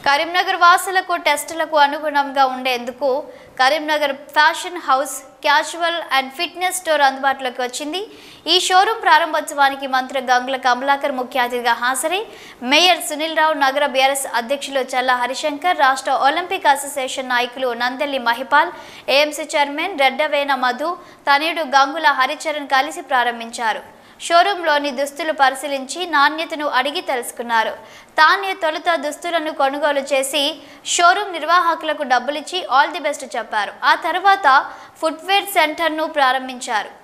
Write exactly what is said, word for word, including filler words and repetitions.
కరీంనగర్ వాసులకు టెస్టులకు అనుగుణంగా ఉండేందుకు Karimnagar fashion house casual and fitness store అందుబాటులోకి వచ్చింది. ఈ షోరూం ప్రారంభోత్సవానికి మంత్రి గంగుల కమలాకర్ ముఖ్య అతిథిగా హాజరై మేయర్ సునీల్ రావు, నగర బీఆర్ఎస్ అధ్యక్షులు చల్లా హరిశంకర్, రాష్ట్ర ఒలింపిక్ అసోసియేషన్ నాయకులు నందెల్లి మహిపాల్, ఏఎంసీ చైర్మన్ రెడ్డవేన మధు, తనయుడు గంగుల హరిచరణ్ కలిసి ప్రారంభించారు. షోరూంలోని దుస్తులు పరిశీలించి నాణ్యతను అడిగి తెలుసుకున్నారు. తానే తొలుత దుస్తులను కొనుగోలు చేసి షోరూం నిర్వాహకులకు డబ్బులిచ్చి ఆల్ ది బెస్ట్ చెప్పారు. ఆ తర్వాత ఫుట్వేర్ సెంటర్ను ప్రారంభించారు.